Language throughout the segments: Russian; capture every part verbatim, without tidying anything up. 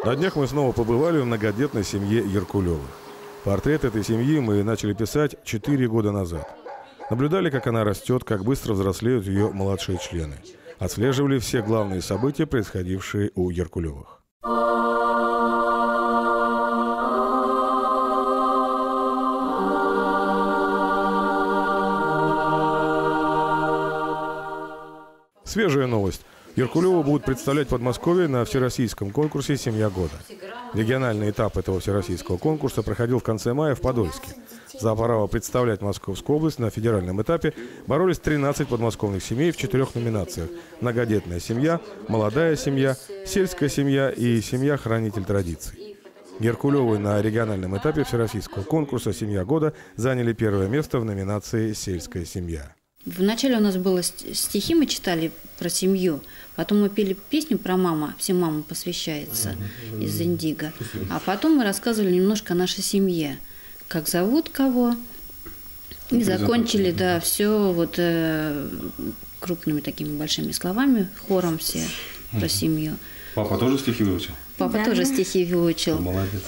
На днях мы снова побывали в многодетной семье Яркулевых. Портрет этой семьи мы начали писать четыре года назад. Наблюдали, как она растет, как быстро взрослеют ее младшие члены. Отслеживали все главные события, происходившие у Яркулевых. Свежая новость. Яркулевы будут представлять Подмосковье на всероссийском конкурсе «Семья года». Региональный этап этого всероссийского конкурса проходил в конце мая в Подольске. За право представлять Московскую область на федеральном этапе боролись тринадцать подмосковных семей в четырех номинациях: многодетная семья, молодая семья, сельская семья и семья-хранитель традиций. Яркулевы на региональном этапе всероссийского конкурса «Семья года» заняли первое место в номинации «Сельская семья». Вначале у нас было стихи, мы читали про семью, потом мы пели песню про маму, «Всем мамам посвящается» из «Индиго», а потом мы рассказывали немножко о нашей семье, как зовут кого, и закончили, да, все вот э, крупными такими большими словами, хором все про семью. Папа тоже стихи выучил? Папа да. тоже стихи выучил. Молодец.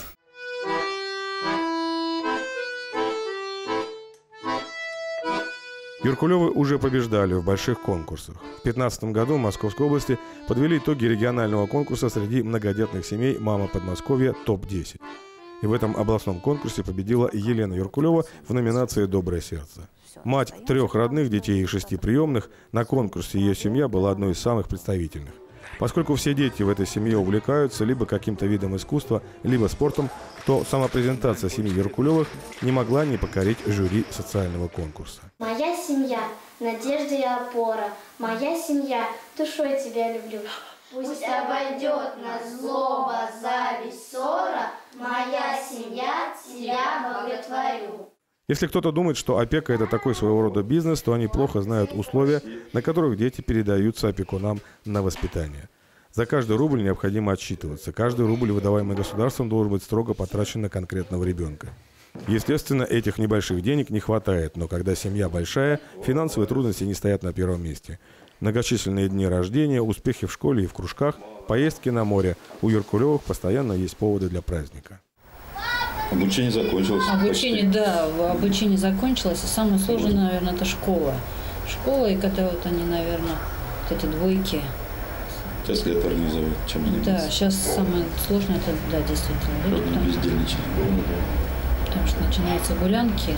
Яркулевы уже побеждали в больших конкурсах. В две тысячи пятнадцатом году в Московской области подвели итоги регионального конкурса среди многодетных семей «Мама Подмосковья топ десять». И в этом областном конкурсе победила Елена Яркулева в номинации «Доброе сердце». Мать трех родных детей и шести приемных, на конкурсе ее семья была одной из самых представительных. Поскольку все дети в этой семье увлекаются либо каким-то видом искусства, либо спортом, то самопрезентация семьи Яркулевых не могла не покорить жюри социального конкурса. Моя семья – надежда и опора. Моя семья – душой тебя люблю. Пусть обойдет нас злоба, зависть, ссора. Моя семья – тебя боготворю. Если кто-то думает, что опека – это такой своего рода бизнес, то они плохо знают условия, на которых дети передаются опекунам на воспитание. За каждый рубль необходимо отчитываться. Каждый рубль, выдаваемый государством, должен быть строго потрачен на конкретного ребенка. Естественно, этих небольших денег не хватает, но когда семья большая, финансовые трудности не стоят на первом месте. Многочисленные дни рождения, успехи в школе и в кружках, поездки на море. У Яркулевых постоянно есть поводы для праздника. Обучение закончилось. Обучение, почти. да, обучение закончилось. И самое сложное, наверное, это школа. Школа, и когда вот они, наверное, вот эти двойки. Сейчас лет организовывают, чем заниматься. Да, сейчас самое сложное, это, да, действительно. Потому, бездельничать. Потому что начинаются гулянки,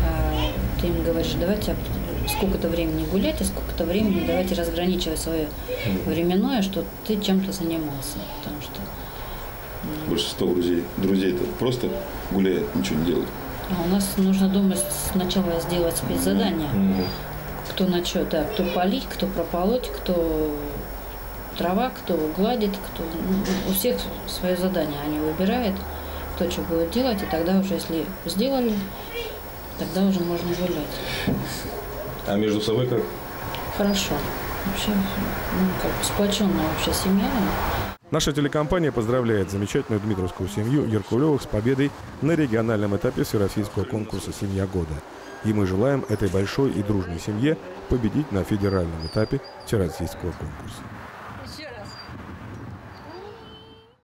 а ты им говоришь, давайте сколько-то времени гулять, и сколько-то времени давайте разграничивать свое временное, что ты чем-то занимался. Потому что большинство друзей, друзей-то просто гуляют, ничего не делают. А у нас нужно дома сначала сделать спецзадание. Mm-hmm. Кто на что, да, кто полить, кто прополоть, кто трава, кто гладит, кто, ну, у всех свое задание. Они выбирают, кто что будет делать, и тогда уже, если сделали, тогда уже можно гулять. А между собой как? Хорошо. Вообще, ну, как сплоченная вообще семья. Наша телекомпания поздравляет замечательную дмитровскую семью Яркулевых с победой на региональном этапе всероссийского конкурса «Семья года». И мы желаем этой большой и дружной семье победить на федеральном этапе всероссийского конкурса.